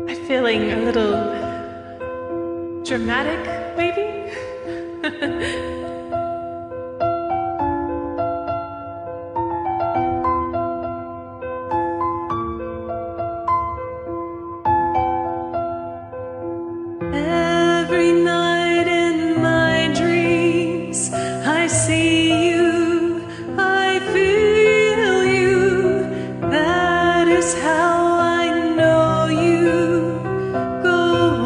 I'm feeling a little dramatic, maybe? Every night in my dreams, I see you, I feel you. That is how I know you. Go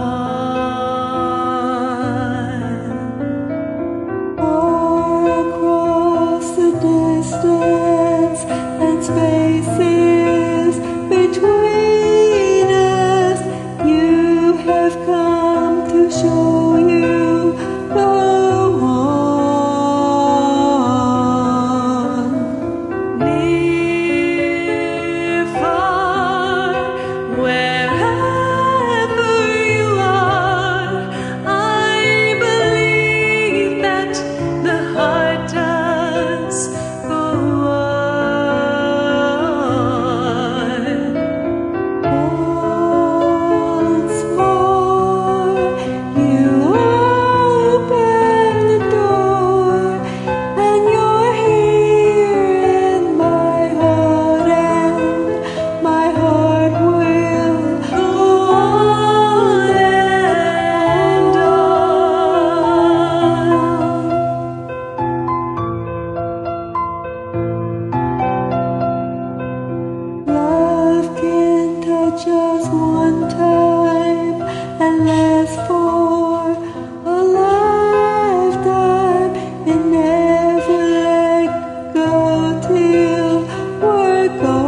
on. Far across the distance and spaces between us, you have come to show you. Go on. Near, far, wherever you are, I believe that the heart does go on. Once more, you open the door, and you're here in my heart, and my heart will go on and on. Love can touch us one time and last for a lifetime, and never let go till we're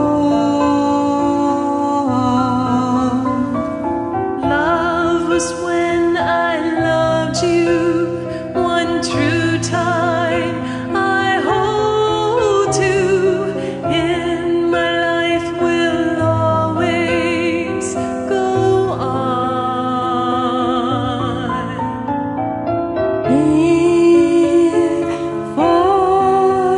gone. Love was when I loved you one true time. I hold to in my life will always go on. Near, far,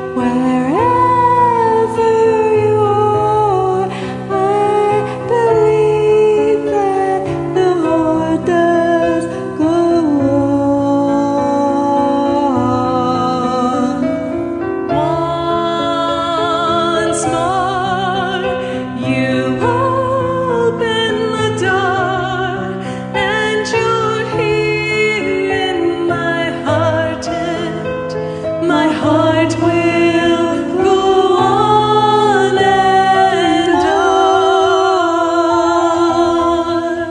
wherever you are, I believe that the heart does go on. Once more, you open the door, and you're here in my heart, and my heart will go on and on.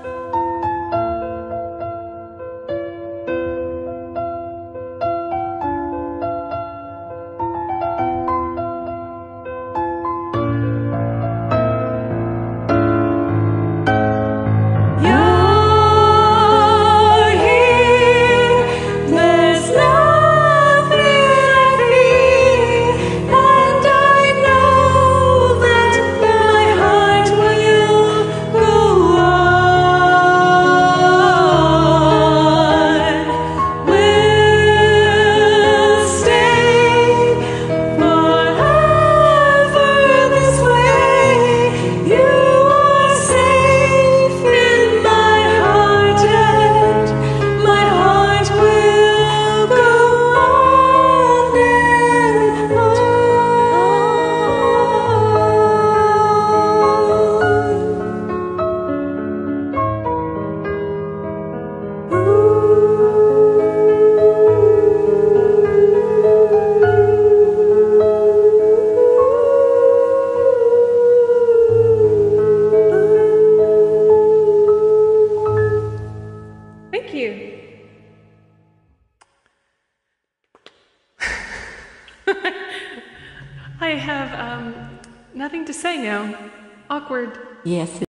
You're here, there's nothing I fear, and I know that my heart will go on. We'll stay forever this way. You are safe in my heart, and my heart will go on and on. Thank you. I have nothing to say now. Awkward. Yes.